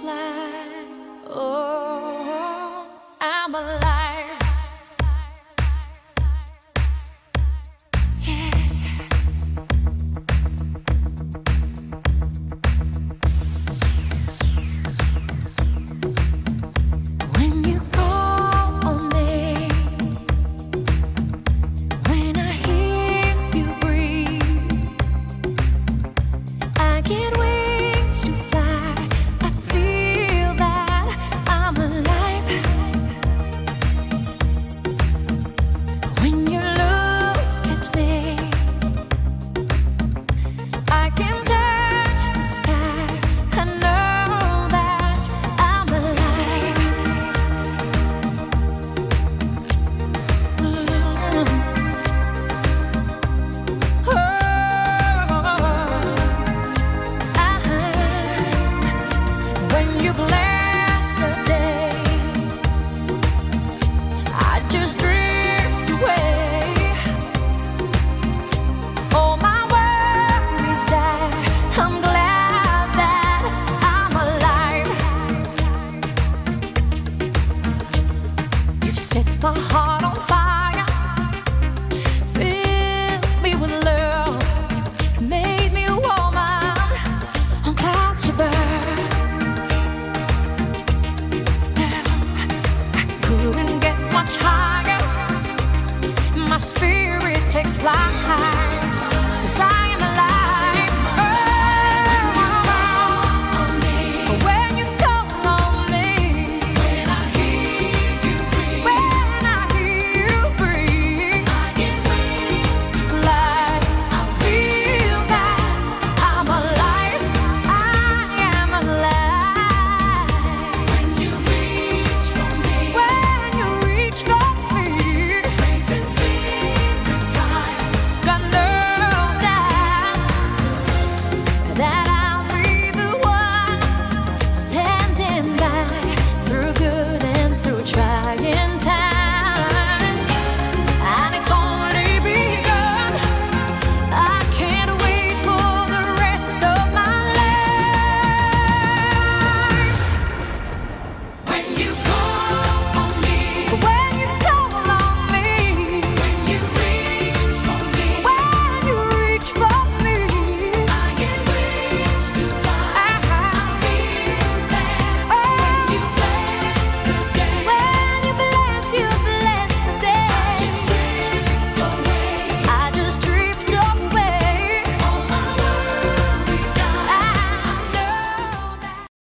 fly. Oh, I'm alive. Yeah. When you call on me, when I hear you breathe, I get wings to fly. I feel that I'm alive. When you look at me, I can touch the sky. I know that I'm alive. When you bless the day, I just drift away. All my worries die. I'm glad that I'm alive. You've set my heart on fire, filled me with love, made me a woman on clouds above. I couldn't get much higher. My spirit takes flight, 'cause I